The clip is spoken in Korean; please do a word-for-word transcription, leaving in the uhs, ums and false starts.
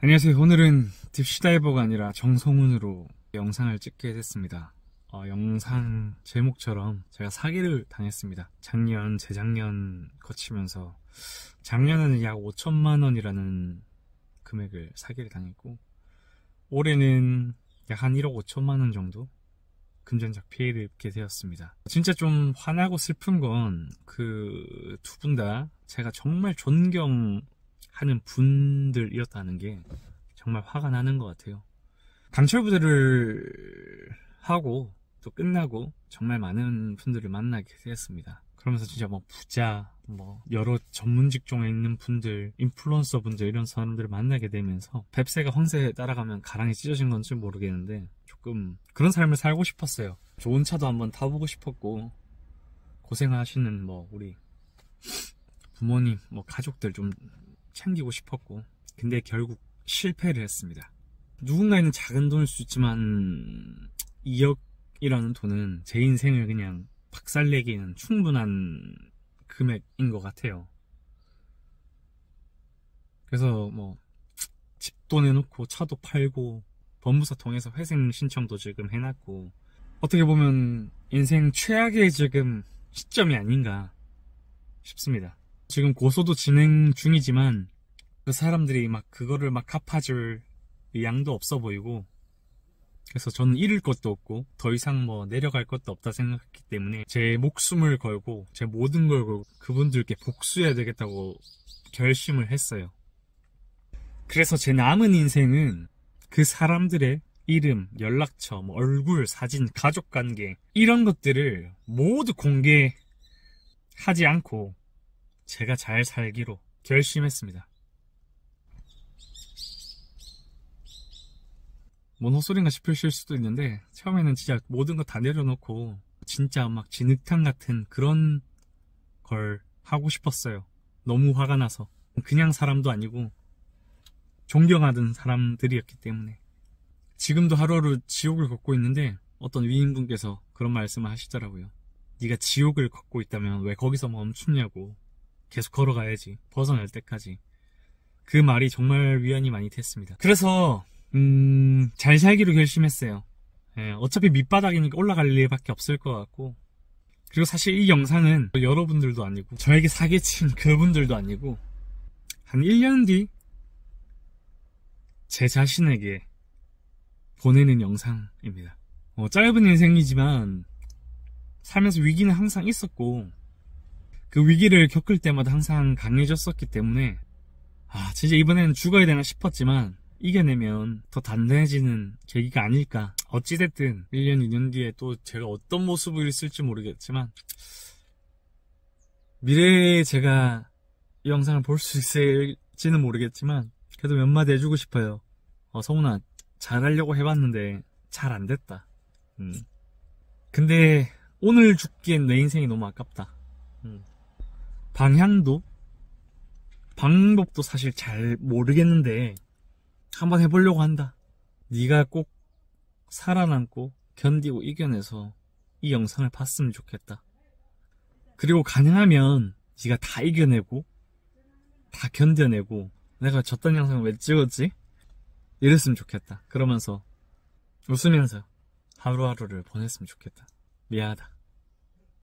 안녕하세요. 오늘은 딥시다이버가 아니라 정성훈으로 영상을 찍게 됐습니다. 어, 영상 제목처럼 제가 사기를 당했습니다. 작년, 재작년 거치면서 작년에는 약 오천만 원이라는 금액을 사기를 당했고 올해는 약 한 일억 오천만 원 정도 금전적 피해를 입게 되었습니다. 진짜 좀 화나고 슬픈 건 그 두 분 다 제가 정말 존경하는 분들이었다는 게 정말 화가 나는 것 같아요. 강철부대를 하고 또 끝나고 정말 많은 분들을 만나게 되었습니다. 그러면서 진짜 뭐 부자, 뭐 여러 전문 직종에 있는 분들, 인플루언서 분들 이런 사람들을 만나게 되면서 뱁새가 황새에 따라가면 가랑이 찢어진 건지 모르겠는데 조금 그런 삶을 살고 싶었어요. 좋은 차도 한번 타보고 싶었고 고생하시는 뭐 우리 부모님, 뭐 가족들 좀 챙기고 싶었고 근데 결국 실패를 했습니다. 누군가에는 작은 돈일 수 있지만 이억이라는 돈은 제 인생을 그냥 박살내기에는 충분한 금액인 것 같아요. 그래서 뭐 집도 내놓고 차도 팔고 법무사 통해서 회생 신청도 지금 해놨고 어떻게 보면 인생 최악의 지금 시점이 아닌가 싶습니다. 지금 고소도 진행 중이지만 그 사람들이 막 그거를 막 갚아줄 양도 없어 보이고 그래서 저는 잃을 것도 없고 더 이상 뭐 내려갈 것도 없다 생각했기 때문에 제 목숨을 걸고 제 모든 걸 걸고 그분들께 복수해야 되겠다고 결심을 했어요. 그래서 제 남은 인생은 그 사람들의 이름, 연락처, 뭐 얼굴, 사진, 가족관계 이런 것들을 모두 공개하지 않고 제가 잘 살기로 결심했습니다. 뭔 헛소린가 싶으실 수도 있는데 처음에는 진짜 모든 거 다 내려놓고 진짜 막 진흙탕 같은 그런 걸 하고 싶었어요. 너무 화가 나서. 그냥 사람도 아니고 존경하던 사람들이었기 때문에. 지금도 하루하루 지옥을 걷고 있는데 어떤 위인분께서 그런 말씀을 하시더라고요. 네가 지옥을 걷고 있다면 왜 거기서 멈추냐고. 계속 걸어가야지. 벗어날 때까지. 그 말이 정말 위안이 많이 됐습니다. 그래서 음... 잘 살기로 결심했어요. 예, 어차피 밑바닥이니까 올라갈 일밖에 없을 것 같고 그리고 사실 이 영상은 여러분들도 아니고 저에게 사기친 그분들도 아니고 한 일 년 뒤 제 자신에게 보내는 영상입니다. 어, 짧은 인생이지만 살면서 위기는 항상 있었고 그 위기를 겪을 때마다 항상 강해졌었기 때문에 아 진짜 이번에는 죽어야 되나 싶었지만 이겨내면 더 단단해지는 계기가 아닐까. 어찌됐든 일 년, 이 년 뒤에 또 제가 어떤 모습을 있을지 모르겠지만 미래에 제가 이 영상을 볼 수 있을지는 모르겠지만 그래도 몇 마디 해주고 싶어요. 어, 성훈아 잘하려고 해봤는데 잘 안됐다. 음. 근데 오늘 죽기엔 내 인생이 너무 아깝다. 음. 방향도 방법도 사실 잘 모르겠는데 한번 해보려고 한다. 네가 꼭 살아남고 견디고 이겨내서 이 영상을 봤으면 좋겠다. 그리고 가능하면 네가 다 이겨내고 다 견뎌내고 내가 저딴 영상을 왜 찍었지? 이랬으면 좋겠다. 그러면서 웃으면서 하루하루를 보냈으면 좋겠다. 미안하다.